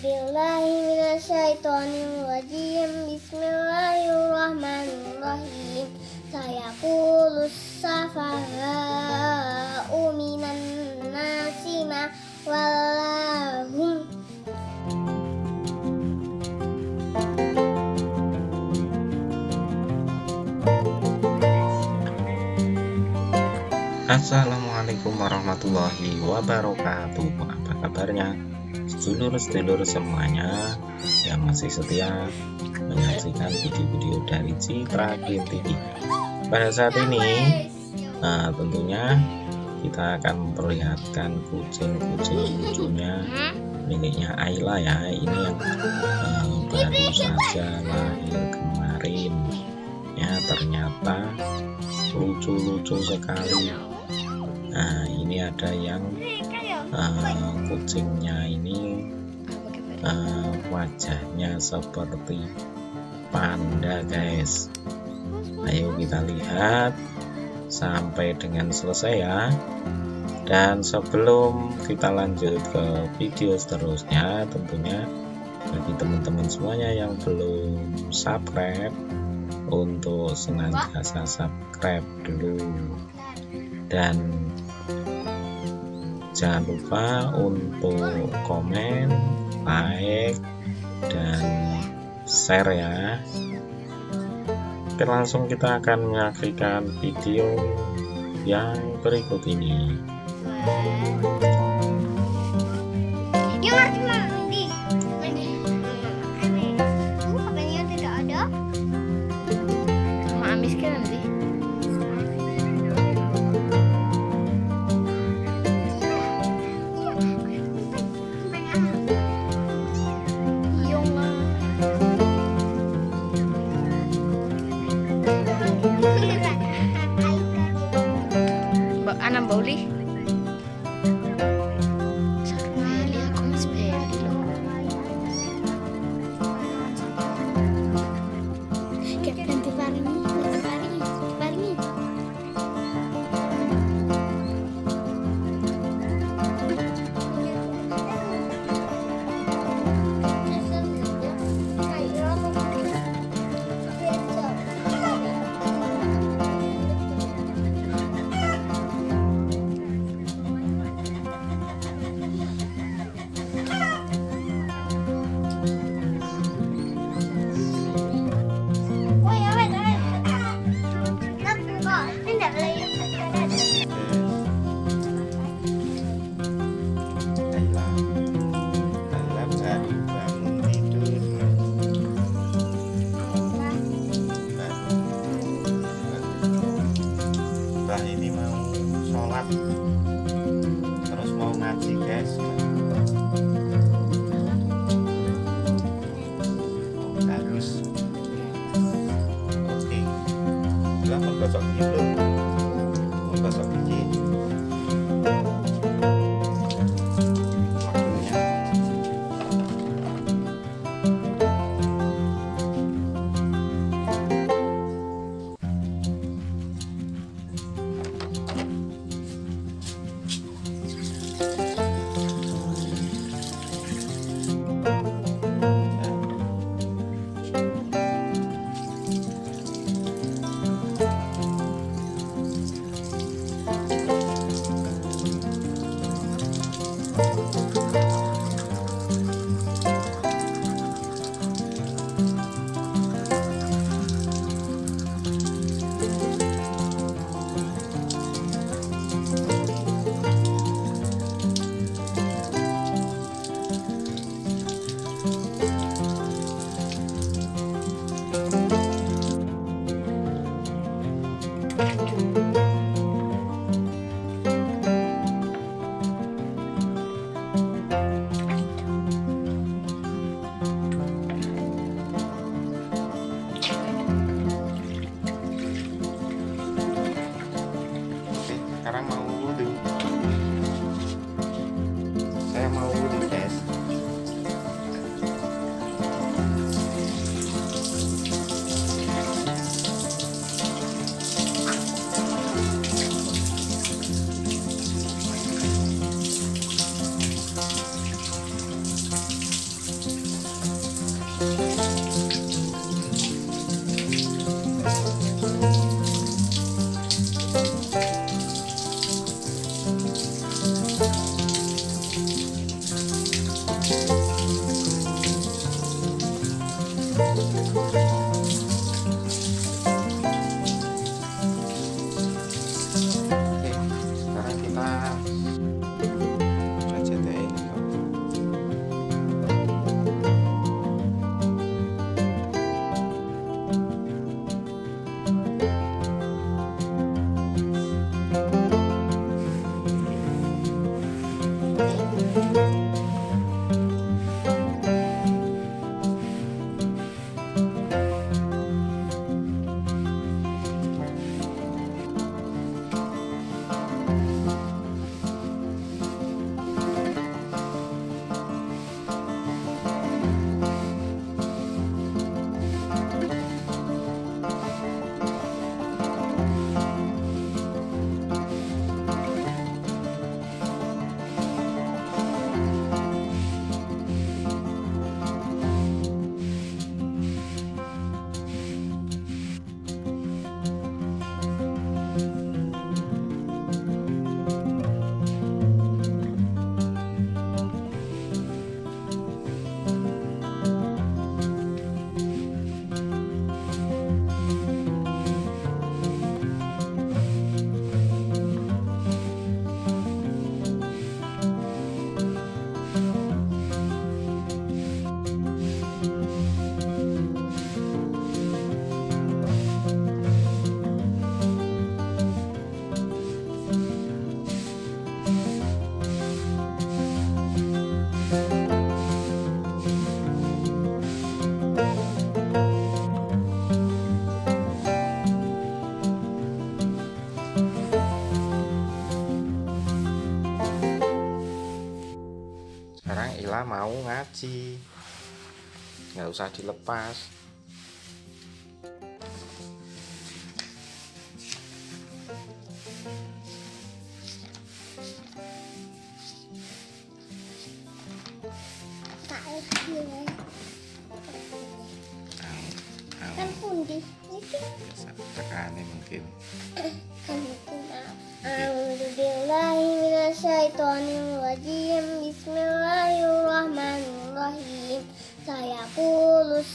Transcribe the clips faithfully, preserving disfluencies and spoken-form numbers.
billahi minasyaitonir rajim. Bismillahirrahmanirrahim. Sayaqulus safaha'u minan nasi ma wallahum. Assalamualaikum warahmatullahi wabarakatuh. Apa kabarnya sedulur-sedulur semuanya yang masih setia menyaksikan video-video dari Citra Game T V. Pada saat ini nah, tentunya kita akan memperlihatkan kucing-kucing lucunya miliknya Ayla ya. Ini yang eh, baru saja lahir kemarin ya, ternyata lucu-lucu sekali. Nah, ini ada yang uh, kucingnya ini uh, wajahnya seperti panda guys. Ayo kita lihat sampai dengan selesai ya. Dan sebelum kita lanjut ke video seterusnya, tentunya bagi teman-teman semuanya yang belum subscribe, untuk senantiasa subscribe dulu, dan jangan lupa untuk komen, like, dan share ya. Oke, langsung kita akan menyaksikan video yang berikut ini. Mbak Ana Bauli. Beli aku spell. sekarang Ila mau ngaji, nggak usah dilepas. Kan pundi Tekane mungkin. A'udzubillahi minasyaitonirrajim. Bismillahirrahmanirrahim. Sayaqulus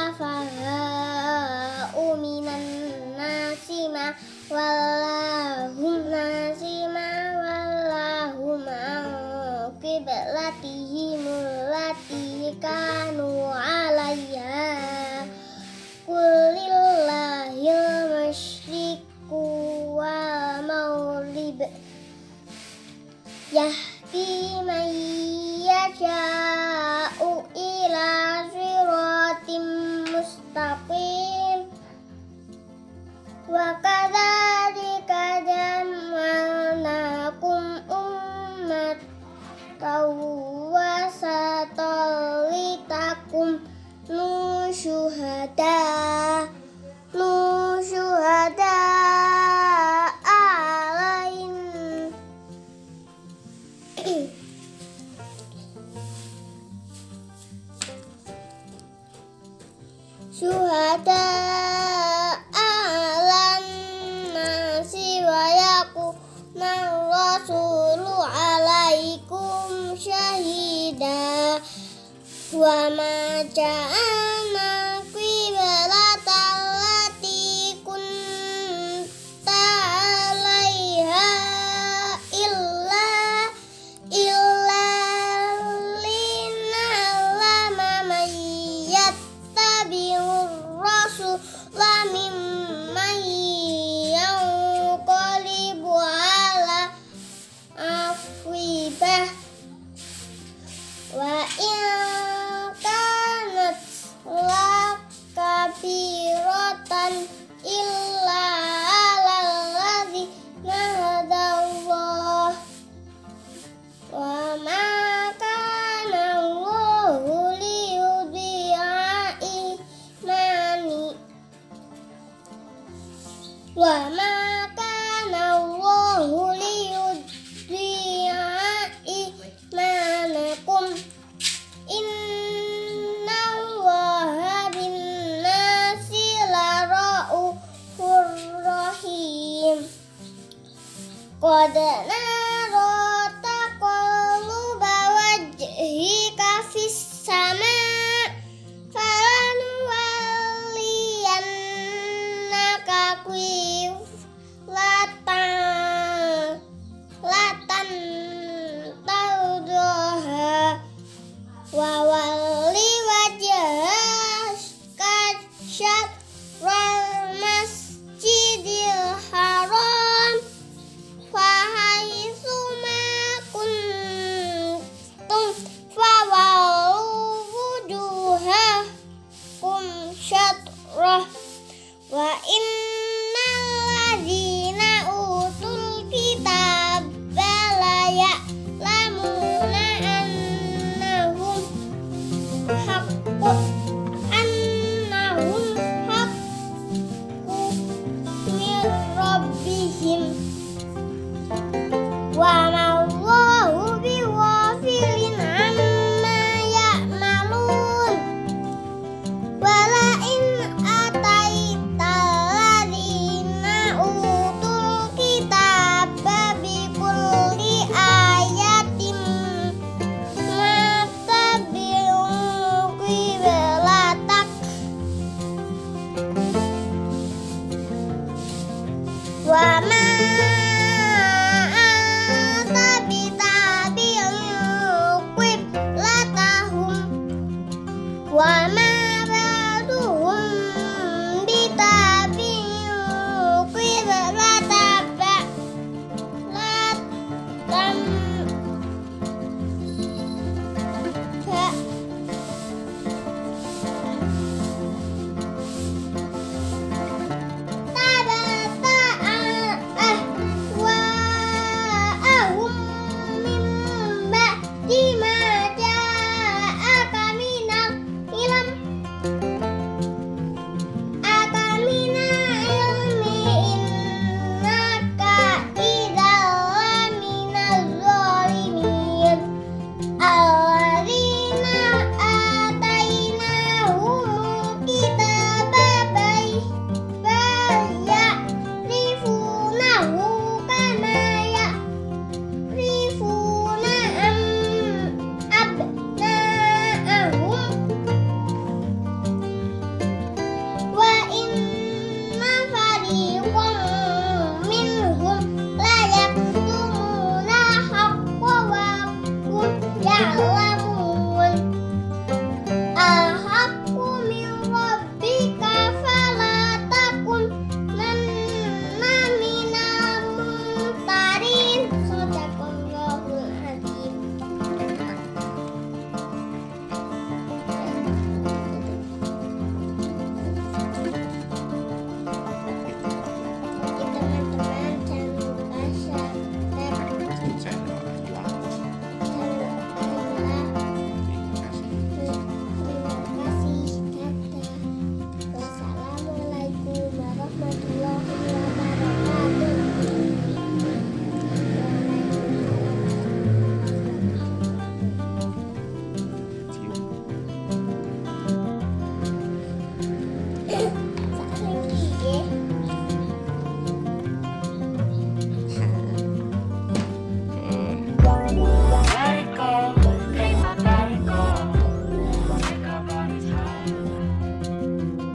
safaha'u minan nasi ma wallahum nasima wallahum an qiblatihim allati kanu 'alaiha. Qulillahil masyriqu wal maghrib yahdi man yasha'u ila siratim mustaqim. Wa kadzalika ja'alnakum ummatan wasatan litakum nu syuhada nu syuhada alain syuhada alan nasi wa yakuna rasulu alaikum syahida. Wa ma ja'alna qiblatal lati kunta 'alaiha illa illa lina'lama man yattabi'ur rasula mimman yanqalibu 'ala aqibah. Wa in kanat lakabiratan illa 'alal ladzina hadallah wa ma kana Allahu liyudhi'a imani wa ma kana Allahu liyudhi'a imanakum. Inna Allaha bin-nasi lara'ufur rahim. Qad nara taqalluba wajhika fis